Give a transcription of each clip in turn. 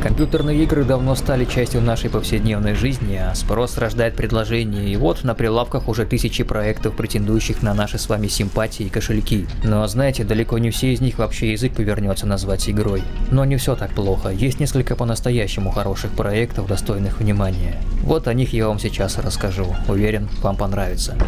Компьютерные игры давно стали частью нашей повседневной жизни, а спрос рождает предложения, и вот на прилавках уже тысячи проектов, претендующих на наши с вами симпатии и кошельки. Но знаете, далеко не все из них вообще язык повернется назвать игрой. Но не все так плохо, есть несколько по-настоящему хороших проектов, достойных внимания. Вот о них я вам сейчас расскажу, уверен, вам понравится.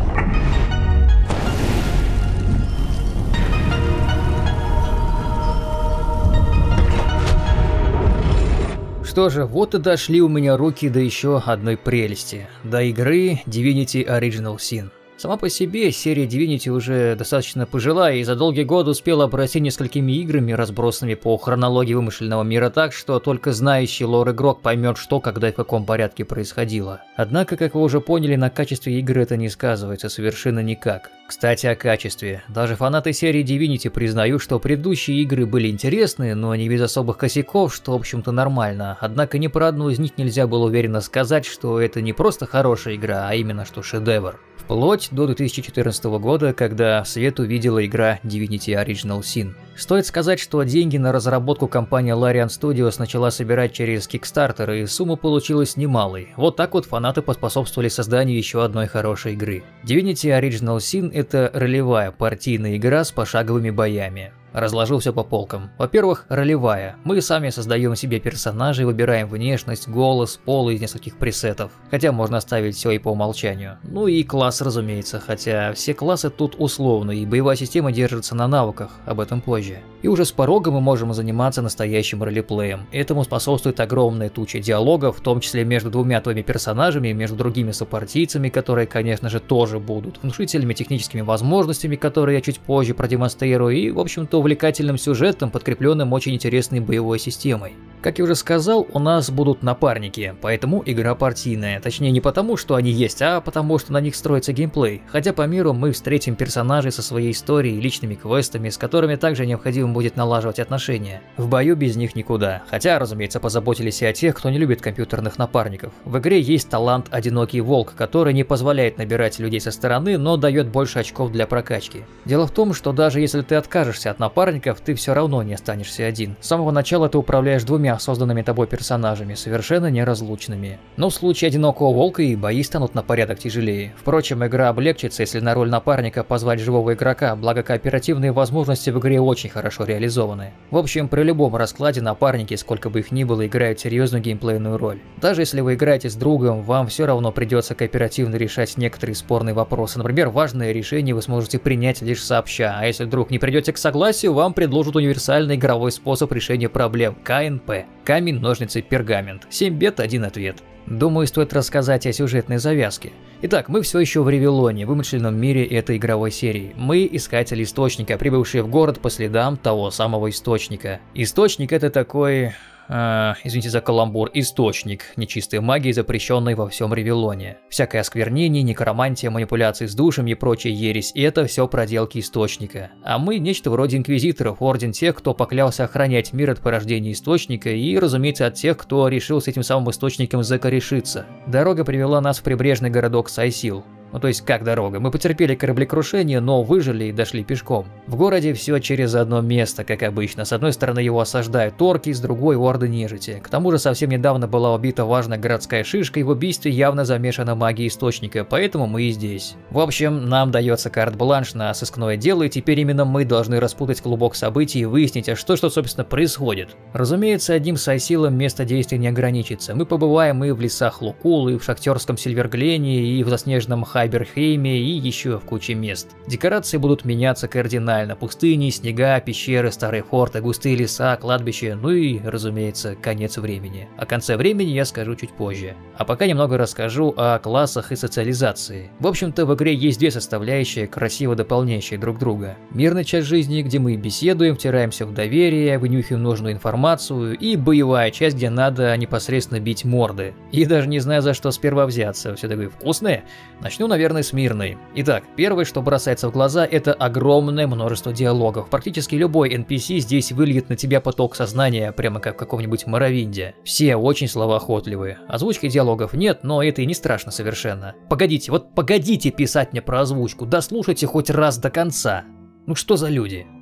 Что же, вот и дошли у меня руки до еще одной прелести, до игры Divinity Original Sin. Сама по себе серия Divinity уже достаточно пожилая и за долгие годы успела обрасти несколькими играми, разбросанными по хронологии вымышленного мира так, что только знающий лор игрок поймет, что, когда и в каком порядке происходило. Однако, как вы уже поняли, на качестве игры это не сказывается совершенно никак. Кстати, о качестве. Даже фанаты серии Divinity признают, что предыдущие игры были интересны, но не без особых косяков, что в общем-то нормально. Однако ни про одну из них нельзя было уверенно сказать, что это не просто хорошая игра, а именно что шедевр. Вплоть до 2014 года, когда в свет увидела игра Divinity Original Sin. Стоит сказать, что деньги на разработку компания Larian Studios начала собирать через Kickstarter, и сумма получилась немалой. Вот так вот фанаты поспособствовали созданию еще одной хорошей игры. Divinity Original Sin – это ролевая партийная игра с пошаговыми боями. Разложил все по полкам. Во-первых, ролевая. Мы сами создаем себе персонажей, выбираем внешность, голос, пол из нескольких пресетов. Хотя можно оставить все и по умолчанию. Ну и класс, разумеется, хотя все классы тут условны, и боевая система держится на навыках, об этом позже. И уже с порога мы можем заниматься настоящим ролеплеем. Этому способствует огромная туча диалогов, в том числе между двумя твоими персонажами, между другими сопартийцами, которые, конечно же, тоже будут, внушительными техническими возможностями, которые я чуть позже продемонстрирую, и, в общем-то, увлекательным сюжетом, подкрепленным очень интересной боевой системой. Как я уже сказал, у нас будут напарники, поэтому игра партийная. Точнее, не потому, что они есть, а потому, что на них строится геймплей. Хотя по миру мы встретим персонажей со своей историей и личными квестами, с которыми также необходимо будет налаживать отношения. В бою без них никуда. Хотя, разумеется, позаботились и о тех, кто не любит компьютерных напарников. В игре есть талант «Одинокий волк», который не позволяет набирать людей со стороны, но дает больше очков для прокачки. Дело в том, что даже если ты откажешься от напарников, ты все равно не останешься один. С самого начала ты управляешь двумя созданными тобой персонажами, совершенно неразлучными. Но в случае «Одинокого волка» и бои станут на порядок тяжелее. Впрочем, игра облегчится, если на роль напарника позвать живого игрока, благо кооперативные возможности в игре очень хорошо реализованы. В общем, при любом раскладе напарники, сколько бы их ни было, играют серьезную геймплейную роль. Даже если вы играете с другом, вам все равно придется кооперативно решать некоторые спорные вопросы. Например, важное решение вы сможете принять лишь сообща, а если вдруг не придете к согласию, вам предложат универсальный игровой способ решения проблем – КНП. Камень, ножницы, пергамент. 7 бед, 1 ответ. Думаю, стоит рассказать о сюжетной завязке. Итак, мы все еще в Ревелоне, вымышленном мире этой игровой серии. Мы искатели источника, прибывшие в город по следам того самого источника. Источник — это такой... извините за каламбур, источник нечистой магии, запрещенной во всем Ревелоне. Всякое осквернение, некромантия, манипуляции с душами и прочая ересь – это все проделки источника. А мы нечто вроде инквизиторов, орден тех, кто поклялся охранять мир от порождения источника и, разумеется, от тех, кто решил с этим самым источником закорешиться. Дорога привела нас в прибрежный городок Сайсил. Ну то есть как дорога? Мы потерпели кораблекрушение, но выжили и дошли пешком. В городе все через одно место, как обычно. С одной стороны его осаждают орки, с другой орды нежити. К тому же совсем недавно была убита важная городская шишка, и в убийстве явно замешана магия источника, поэтому мы и здесь. В общем, нам дается карт-бланш на сыскное дело, и теперь именно мы должны распутать клубок событий и выяснить, а что собственно происходит. Разумеется, одним Сайсилом место действия не ограничится. Мы побываем и в лесах Лукул, и в шахтерском Сильверглене, и в заснеженном Хайберхейме и еще в куче мест. Декорации будут меняться кардинально. Пустыни, снега, пещеры, старые форты, густые леса, кладбища, ну и, разумеется, конец времени. О конце времени я скажу чуть позже. А пока немного расскажу о классах и социализации. В общем-то, в игре есть две составляющие, красиво дополняющие друг друга. Мирная часть жизни, где мы беседуем, втираемся в доверие, вынюхиваем нужную информацию, и боевая часть, где надо непосредственно бить морды. И даже не знаю, за что сперва взяться. Все такое вкусное. Начну, наверное, с мирной. Итак, первое, что бросается в глаза, это огромное множество диалогов. Практически любой NPC здесь выльет на тебя поток сознания, прямо как в каком-нибудь Моровинде. Все очень словоохотливые. Озвучки диалогов нет, но это и не страшно совершенно. Погодите, вот погодите писать мне про озвучку, дослушайте хоть раз до конца. Ну что за люди?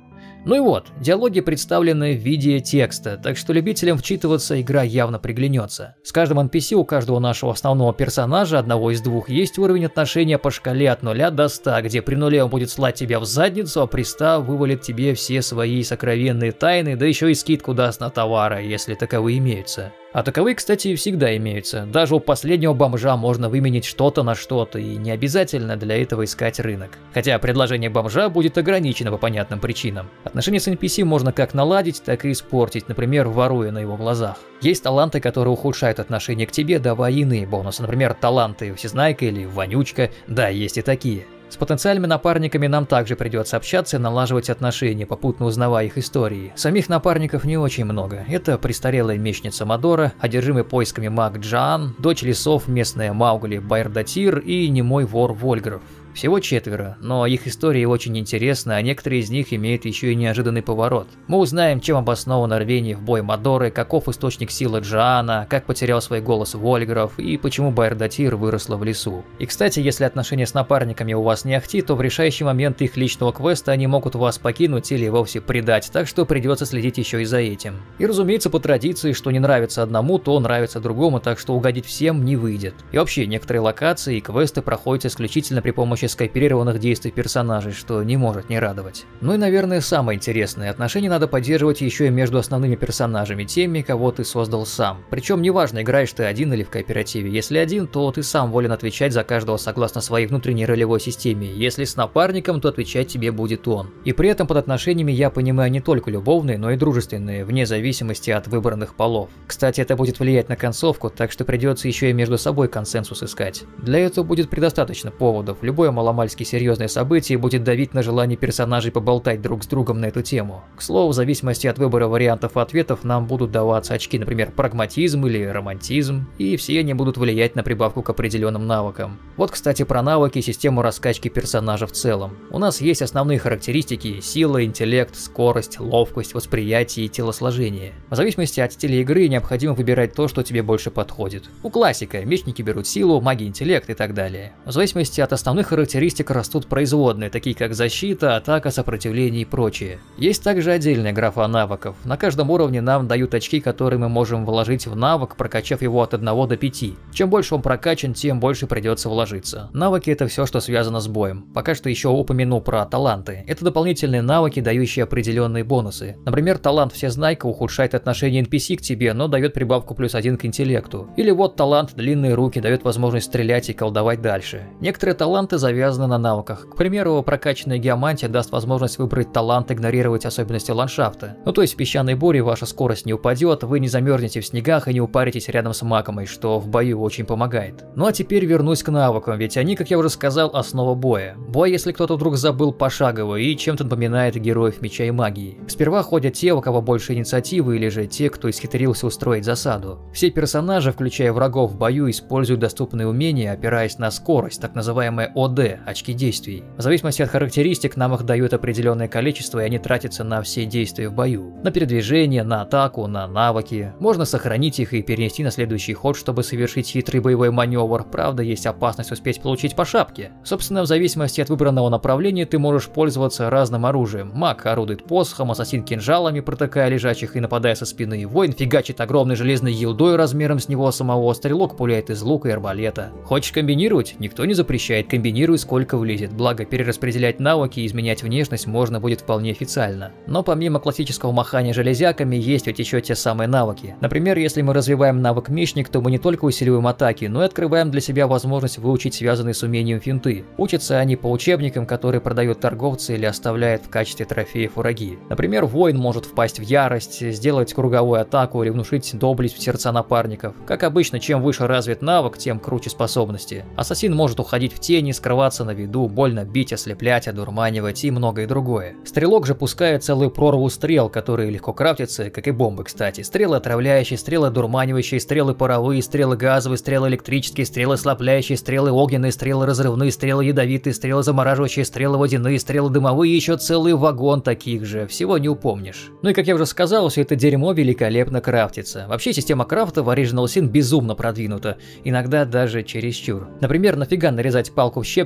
Ну и вот, диалоги представлены в виде текста, так что любителям вчитываться игра явно приглянется. С каждым NPC у каждого нашего основного персонажа, одного из двух, есть уровень отношения по шкале от 0 до 100, где при нуле он будет слать тебя в задницу, а при 100 вывалит тебе все свои сокровенные тайны, да еще и скидку даст на товары, если таковые имеются. А таковые, кстати, всегда имеются. Даже у последнего бомжа можно выменить что-то на что-то, и не обязательно для этого искать рынок. Хотя предложение бомжа будет ограничено по понятным причинам. Отношения с NPC можно как наладить, так и испортить, например, воруя на его глазах. Есть таланты, которые ухудшают отношение к тебе, давая иные бонусы, например, таланты Всезнайка или Вонючка, да, есть и такие. С потенциальными напарниками нам также придется общаться и налаживать отношения, попутно узнавая их истории. Самих напарников не очень много. Это престарелая мечница Мадора, одержимый поисками маг Джоан, дочь лесов местная Маугли Байрдатир и немой вор Вольгров. Всего 4, но их истории очень интересны, а некоторые из них имеют еще и неожиданный поворот. Мы узнаем, чем обосновано рвение в бой Мадоры, каков источник силы Джоана, как потерял свой голос Вольгров и почему Байрдатир выросла в лесу. И кстати, если отношения с напарниками у вас не ахти, то в решающий момент их личного квеста они могут вас покинуть или вовсе предать, так что придется следить еще и за этим. И разумеется, по традиции, что не нравится одному, то нравится другому, так что угодить всем не выйдет. И вообще, некоторые локации и квесты проходят исключительно при помощи скооперированных действий персонажей, что не может не радовать. Ну и, наверное, самое интересное, отношения надо поддерживать еще и между основными персонажами, теми, кого ты создал сам. Причем неважно, играешь ты один или в кооперативе. Если один, то ты сам волен отвечать за каждого согласно своей внутренней ролевой системе. Если с напарником, то отвечать тебе будет он. И при этом под отношениями я понимаю не только любовные, но и дружественные, вне зависимости от выбранных полов. Кстати, это будет влиять на концовку, так что придется еще и между собой консенсус искать. Для этого будет предостаточно поводов. Любое маломальски серьезное событие будет давить на желание персонажей поболтать друг с другом на эту тему. К слову, в зависимости от выбора вариантов ответов нам будут даваться очки, например, прагматизм или романтизм, и все они будут влиять на прибавку к определенным навыкам. Вот, кстати, про навыки и систему раскачки персонажа в целом. У нас есть основные характеристики: сила, интеллект, скорость, ловкость, восприятие и телосложение. В зависимости от стиля игры необходимо выбирать то, что тебе больше подходит. У классика мечники берут силу, маги интеллект и так далее. В зависимости от основных характеристик растут производные, такие как защита, атака, сопротивление и прочее. Есть также отдельная графа навыков. На каждом уровне нам дают очки, которые мы можем вложить в навык, прокачав его от 1 до 5. Чем больше он прокачан, тем больше придется вложиться. Навыки — это все, что связано с боем. Пока что еще упомяну про таланты. Это дополнительные навыки, дающие определенные бонусы. Например, талант Всезнайка ухудшает отношение NPC к тебе, но дает прибавку +1 к интеллекту. Или вот талант Длинные руки дает возможность стрелять и колдовать дальше. Некоторые таланты завязаны на навыках. К примеру, прокачанная геомантия даст возможность выбрать талант игнорировать особенности ландшафта. Ну то есть в песчаной буре ваша скорость не упадет, вы не замерзнете в снегах и не упаритесь рядом с макомой, что в бою очень помогает. Ну а теперь вернусь к навыкам, ведь они, как я уже сказал, основа боя. Бой, если кто-то вдруг забыл, пошагово и чем-то напоминает героев меча и магии. Сперва ходят те, у кого больше инициативы, или же те, кто исхитрился устроить засаду. Все персонажи, включая врагов в бою, используют доступные умения, опираясь на скорость, так называемая ОД, очки действий. В зависимости от характеристик нам их дают определенное количество, и они тратятся на все действия в бою. На передвижение, на атаку, на навыки. Можно сохранить их и перенести на следующий ход, чтобы совершить хитрый боевой маневр. Правда, есть опасность успеть получить по шапке. Собственно, в зависимости от выбранного направления ты можешь пользоваться разным оружием. Маг орудует посохом, ассасин кинжалами, протыкая лежачих и нападая со спины. Воин фигачит огромной железной елдой размером с него самого. Стрелок пуляет из лука и арбалета. Хочешь комбинировать? Никто не запрещает. Комбинируй сколько влезет. Благо, перераспределять навыки и изменять внешность можно будет вполне официально. Но помимо классического махания железяками, есть ведь еще те самые навыки. Например, если мы развиваем навык мечник, то мы не только усиливаем атаки, но и открываем для себя возможность выучить связанные с умением финты. Учатся они по учебникам, которые продают торговцы или оставляют в качестве трофеев враги. Например, воин может впасть в ярость, сделать круговую атаку или внушить доблесть в сердца напарников. Как обычно, чем выше развит навык, тем круче способности. Ассасин может уходить в тени, скрываться на виду, больно бить, ослеплять, одурманивать и многое другое. Стрелок же пускает целую прорву стрел, которые легко крафтятся, как и бомбы, кстати. Стрелы отравляющие, стрелы одурманивающие, стрелы паровые, стрелы газовые, стрелы электрические, стрелы ослепляющие, стрелы огненные, стрелы разрывные, стрелы ядовитые, стрелы замораживающие, стрелы водяные, стрелы дымовые и еще целый вагон таких же. Всего не упомнишь. Ну и как я уже сказал, все это дерьмо великолепно крафтится. Вообще система крафта в Original Sin безумно продвинута, иногда даже чересчур. Например, нафига нарезать палку в щепки,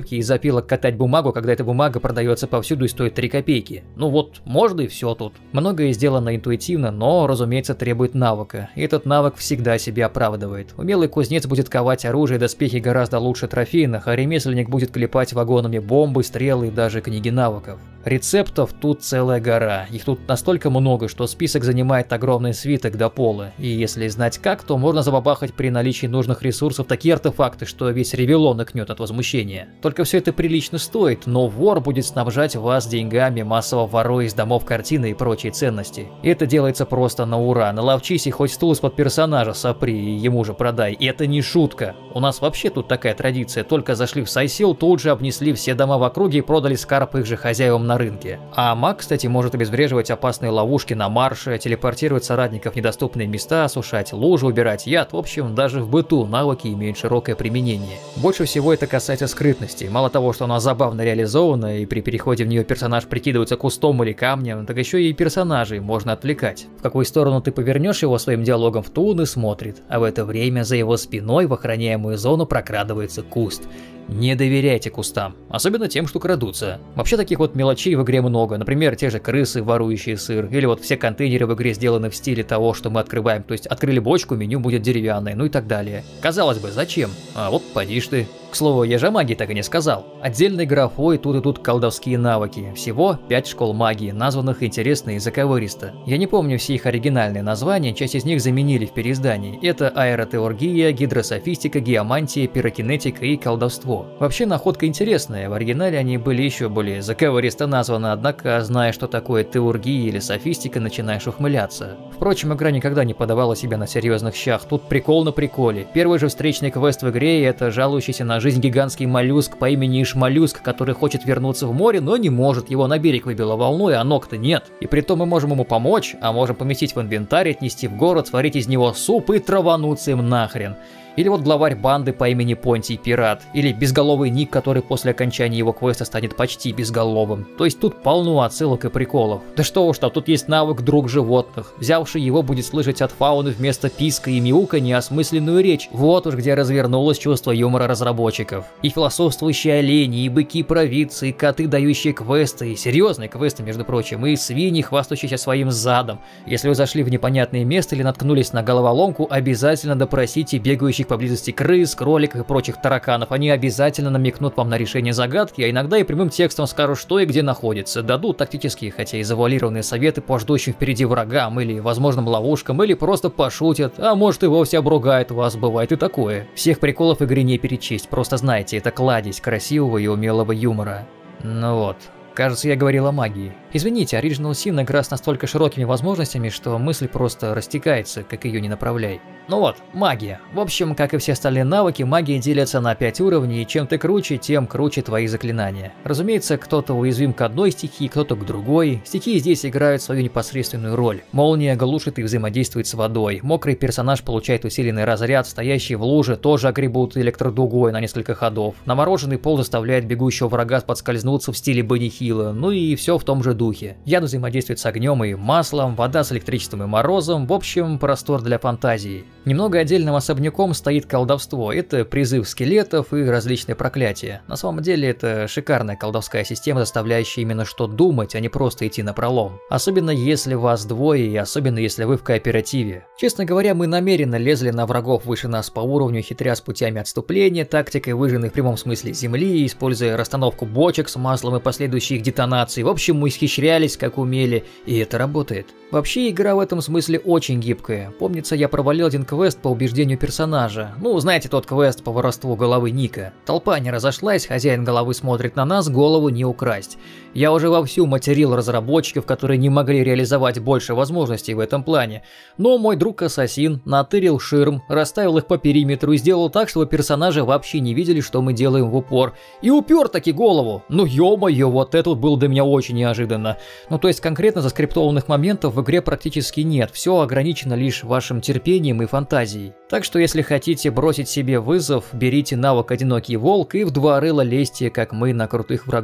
щепки и запилок катать бумагу, когда эта бумага продается повсюду и стоит 3 копейки. Ну вот, можно и все тут. Многое сделано интуитивно, но, разумеется, требует навыка. И этот навык всегда себя оправдывает. Умелый кузнец будет ковать оружие и доспехи гораздо лучше трофейных, а ремесленник будет клепать вагонами бомбы, стрелы и даже книги навыков. Рецептов тут целая гора. Их тут настолько много, что список занимает огромный свиток до пола. И если знать как, то можно забабахать при наличии нужных ресурсов такие артефакты, что весь Ревелон икнет от возмущения. Только все это прилично стоит, но вор будет снабжать вас деньгами, массово воруя из домов картины и прочие ценности. И это делается просто на ура. Наловчись и хоть стул из-под персонажа сопри и ему же продай. И это не шутка. У нас вообще тут такая традиция. Только зашли в Сайсил, тут же обнесли все дома в округе и продали скарб их же хозяевам на рынке. А маг, кстати, может обезвреживать опасные ловушки на марше, телепортировать соратников в недоступные места, осушать лужи, убирать яд. В общем, даже в быту навыки имеют широкое применение. Больше всего это касается скрытности. Мало того, что она забавно реализована, и при переходе в нее персонаж прикидывается кустом или камнем, так еще и персонажей можно отвлекать. В какую сторону ты повернешь его своим диалогом, в ту он и смотрит, а в это время за его спиной в охраняемую зону прокрадывается куст. Не доверяйте кустам, особенно тем, что крадутся. Вообще таких вот мелочей в игре много, например, те же крысы, ворующие сыр, или вот все контейнеры в игре сделаны в стиле того, что мы открываем, то есть открыли бочку, меню будет деревянное, ну и так далее. Казалось бы, зачем? А вот поди ж ты. К слову, я же о магии так и не сказал. Отдельной графой тут и тут колдовские навыки. Всего 5 школ магии, названных интересно и заковыристо. Я не помню все их оригинальные названия, часть из них заменили в переиздании. Это аэротеургия, гидрософистика, геомантия, пирокинетика и колдовство. Вообще находка интересная, в оригинале они были еще более заковыристо названы, однако, зная, что такое теургия или софистика, начинаешь ухмыляться. Впрочем, игра никогда не подавала себя на серьезных щах, тут прикол на приколе. Первый же встречный квест в игре – это жалующийся на жизнь гигантский моллюск по имени Ишмоллюск, который хочет вернуться в море, но не может, его на берег выбило волной, а ног-то нет. И притом мы можем ему помочь, а можем поместить в инвентарь, отнести в город, сварить из него суп и травануться им нахрен. Или вот главарь банды по имени Понтий Пират, или безголовый Ник, который после окончания его квеста станет почти безголовым. То есть тут полно отсылок и приколов. Да что уж там, тут есть навык друг животных. Взявший его будет слышать от фауны вместо писка и мяука неосмысленную речь. Вот уж где развернулось чувство юмора разработчиков. И философствующие олени, и быки-провидцы, и коты, дающие квесты, и серьезные квесты, между прочим, и свиньи, хвастающиеся своим задом. Если вы зашли в непонятное место или наткнулись на головоломку, обязательно допросите бегающих поблизости крыс, кроликов и прочих тараканов. Они обязательно намекнут вам на решение загадки, а иногда и прямым текстом скажут, что и где находится. Дадут тактические, хотя и завуалированные советы по ждущим впереди врагам или возможным ловушкам, или просто пошутят, а может и вовсе обругают вас, бывает и такое. Всех приколов в игре не перечесть, просто знайте, это кладезь красивого и умелого юмора. Ну вот. Кажется, я говорил о магии. Извините, Original Sin игра с настолько широкими возможностями, что мысль просто растекается, как ее не направляй. Ну вот, магия. В общем, как и все остальные навыки, магия делится на 5 уровней, и чем ты круче, тем круче твои заклинания. Разумеется, кто-то уязвим к одной стихии, кто-то к другой. Стихии здесь играют свою непосредственную роль. Молния глушит и взаимодействует с водой. Мокрый персонаж получает усиленный разряд, стоящий в луже тоже огребут электродугой на несколько ходов. Намороженный пол заставляет бегущего врага подскользнуться в стиле Бенни Хилла, ну и все в том же духе. Яд взаимодействует с огнем и маслом, вода с электричеством и морозом, в общем, простор для фантазии. Немного отдельным особняком стоит колдовство, это призыв скелетов и различные проклятия. На самом деле это шикарная колдовская система, заставляющая именно что думать, а не просто идти напролом. Особенно если вас двое и особенно если вы в кооперативе. Честно говоря, мы намеренно лезли на врагов выше нас по уровню, хитря с путями отступления, тактикой выжженной в прямом смысле земли, используя расстановку бочек с маслом и последующие их детонации. В общем, мы исхищрялись как умели, и это работает. Вообще, игра в этом смысле очень гибкая. Помнится, я провалил один квест по убеждению персонажа. Ну, знаете тот квест по воровству головы Ника. Толпа не разошлась, хозяин головы смотрит на нас, голову не украсть. Я уже вовсю материл разработчиков, которые не могли реализовать больше возможностей в этом плане. Но мой друг-ассасин натырил ширм, расставил их по периметру и сделал так, чтобы персонажи вообще не видели, что мы делаем в упор. И упер таки голову. Ну ё-моё, вот это вот было для меня очень неожиданно. Ну то есть конкретно заскриптованных моментов в игре практически нет, все ограничено лишь вашим терпением и фантазией. Так что если хотите бросить себе вызов, берите навык «Одинокий волк» и в два рыла лезьте, как мы, на крутых врагов.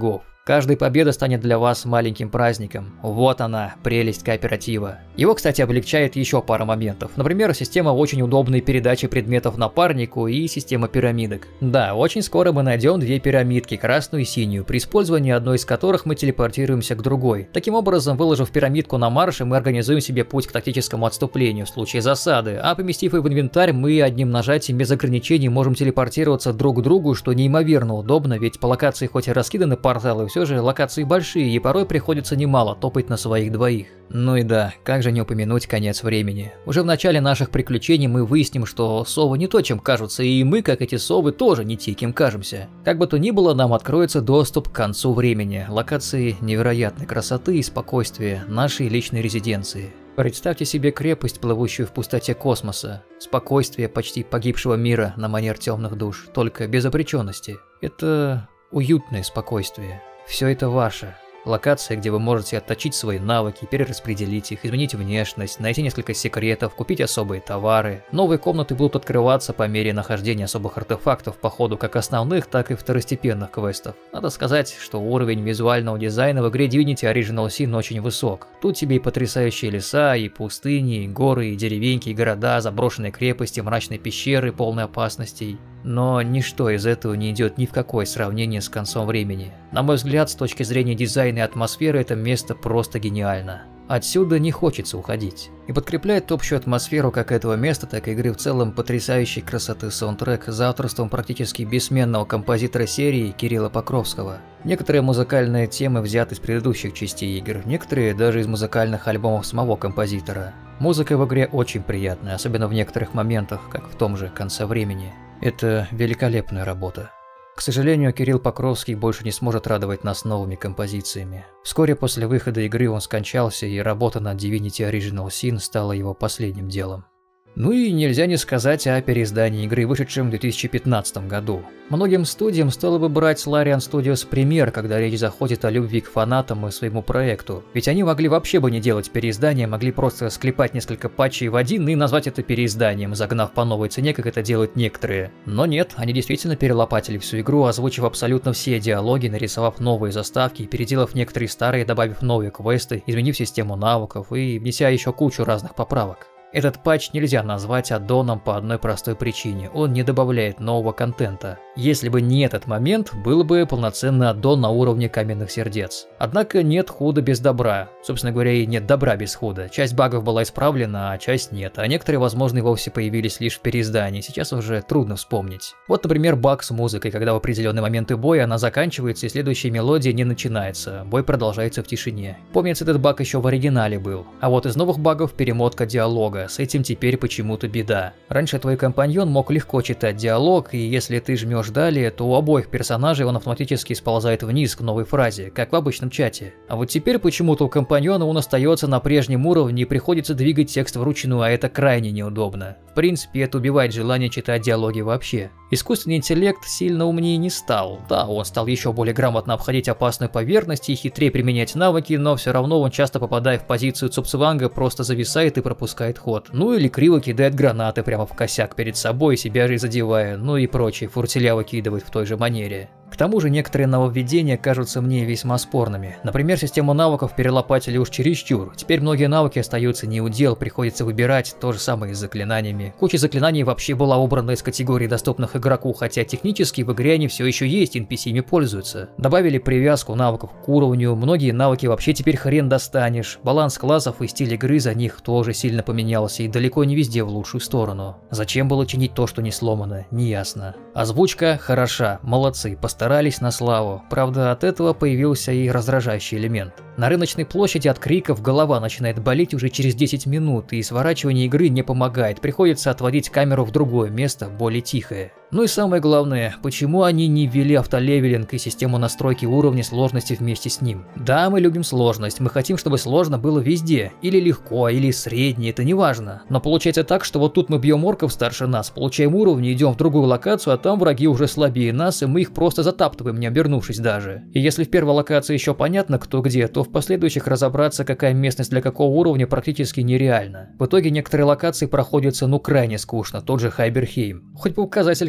Каждая победа станет для вас маленьким праздником. Вот она, прелесть кооператива. Его, кстати, облегчает еще пара моментов. Например, система очень удобной передачи предметов напарнику и система пирамидок. Да, очень скоро мы найдем две пирамидки, красную и синюю, при использовании одной из которых мы телепортируемся к другой. Таким образом, выложив пирамидку на марше, мы организуем себе путь к тактическому отступлению в случае засады, а поместив ее в инвентарь, мы одним нажатием без ограничений можем телепортироваться друг к другу, что неимоверно удобно, ведь по локации хоть и раскиданы порталы, все же локации большие, и порой приходится немало топать на своих двоих. Ну и да, как же не упомянуть конец времени. Уже в начале наших приключений мы выясним, что совы не то, чем кажутся, и мы, как эти совы, тоже не те, кем кажемся. Как бы то ни было, нам откроется доступ к концу времени, локации невероятной красоты и спокойствия нашей личной резиденции. Представьте себе крепость, плывущую в пустоте космоса, спокойствие почти погибшего мира на манер темных душ, только без обреченности. Это уютное спокойствие. Все это ваше. Локация, где вы можете отточить свои навыки, перераспределить их, изменить внешность, найти несколько секретов, купить особые товары. Новые комнаты будут открываться по мере нахождения особых артефактов по ходу как основных, так и второстепенных квестов. Надо сказать, что уровень визуального дизайна в игре Divinity Original Sin очень высок. Тут тебе и потрясающие леса, и пустыни, и горы, и деревеньки, и города, заброшенные крепости, мрачные пещеры, полные опасностей. Но ничто из этого не идет ни в какое сравнение с концом времени. На мой взгляд, с точки зрения дизайна и атмосферы, это место просто гениально. Отсюда не хочется уходить. И подкрепляет общую атмосферу как этого места, так и игры в целом потрясающей красоты саундтрек за авторством практически бессменного композитора серии Кирилла Покровского. Некоторые музыкальные темы взяты из предыдущих частей игр, некоторые даже из музыкальных альбомов самого композитора. Музыка в игре очень приятная, особенно в некоторых моментах, как в том же «Конце времени». Это великолепная работа. К сожалению, Кирилл Покровский больше не сможет радовать нас новыми композициями. Вскоре после выхода игры он скончался, и работа над Divinity Original Sin стала его последним делом. Ну и нельзя не сказать о переиздании игры, вышедшем в 2015 году. Многим студиям стоило бы брать Larian Studios пример, когда речь заходит о любви к фанатам и своему проекту. Ведь они могли вообще бы не делать переиздания, могли просто склепать несколько патчей в один и назвать это переизданием, загнав по новой цене, как это делают некоторые. Но нет, они действительно перелопатили всю игру, озвучив абсолютно все диалоги, нарисовав новые заставки, переделав некоторые старые, добавив новые квесты, изменив систему навыков и внеся еще кучу разных поправок. Этот патч нельзя назвать аддоном по одной простой причине – он не добавляет нового контента. Если бы не этот момент, был бы полноценный аддон на уровне каменных сердец. Однако нет худа без добра. Собственно говоря, и нет добра без худа. Часть багов была исправлена, а часть нет. А некоторые, возможно, и вовсе появились лишь в переиздании. Сейчас уже трудно вспомнить. Вот, например, баг с музыкой, когда в определенные моменты боя она заканчивается и следующая мелодия не начинается. Бой продолжается в тишине. Помнится, этот баг еще в оригинале был. А вот из новых багов перемотка диалога. С этим теперь почему-то беда. Раньше твой компаньон мог легко читать диалог, и если ты жмешь далее, то у обоих персонажей он автоматически сползает вниз к новой фразе, как в обычном чате. А вот теперь почему-то у компаньона он остается на прежнем уровне и приходится двигать текст вручную, а это крайне неудобно. В принципе, это убивает желание читать диалоги вообще. Искусственный интеллект сильно умнее не стал. Да, он стал еще более грамотно обходить опасную поверхность и хитрее применять навыки, но все равно он, часто попадая в позицию Цупцванга, просто зависает и пропускает ход. Ну или криво кидает гранаты прямо в косяк перед собой, себя же задевая, ну и прочие фуртеля выкидывает в той же манере. К тому же некоторые нововведения кажутся мне весьма спорными. Например, систему навыков перелопатили уж чересчур. Теперь многие навыки остаются не у дел, приходится выбирать, то же самое и с заклинаниями. Куча заклинаний вообще была убрана из категории доступных игроку, хотя технически в игре они все еще есть, NPC ими пользуются. Добавили привязку навыков к уровню, многие навыки вообще теперь хрен достанешь. Баланс классов и стиль игры за них тоже сильно поменялся и далеко не везде в лучшую сторону. Зачем было чинить то, что не сломано, неясно. Озвучка хороша, молодцы, постарались на славу. Правда, от этого появился и раздражающий элемент. На рыночной площади от криков голова начинает болеть уже через 10 минут, и сворачивание игры не помогает, приходится отводить камеру в другое место, более тихое. Ну и самое главное, почему они не ввели автолевелинг и систему настройки уровня сложности вместе с ним? Да, мы любим сложность, мы хотим, чтобы сложно было везде, или легко, или средне, это не важно. Но получается так, что вот тут мы бьем орков старше нас, получаем уровни, идем в другую локацию, а там враги уже слабее нас, и мы их просто затаптываем, не обернувшись даже. И если в первой локации еще понятно кто где, то в последующих разобраться, какая местность для какого уровня, практически нереально. В итоге некоторые локации проходятся ну крайне скучно, тот же Хайберхейм. Хоть бы указатель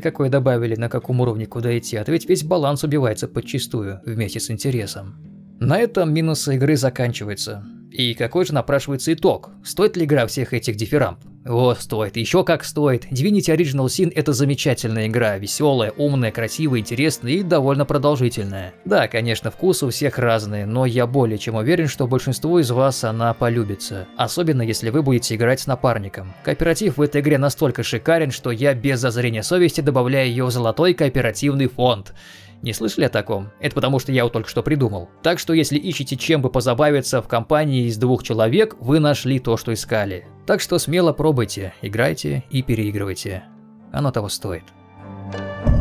какое добавили, на каком уровне куда идти, а то ведь весь баланс убивается подчистую, вместе с интересом. На этом минусы игры заканчиваются. И какой же напрашивается итог? Стоит ли игра всех этих дифирамб? О, стоит, еще как стоит. Divinity Original Sin — это замечательная игра, веселая, умная, красивая, интересная и довольно продолжительная. Да, конечно, вкусы у всех разные, но я более чем уверен, что большинству из вас она полюбится. Особенно если вы будете играть с напарником. Кооператив в этой игре настолько шикарен, что я без зазрения совести добавляю ее в золотой кооперативный фонд. Не слышали о таком? Это потому, что я его только что придумал. Так что если ищете чем бы позабавиться в компании из 2 человек, вы нашли то, что искали. Так что смело пробуйте, играйте и переигрывайте. Оно того стоит.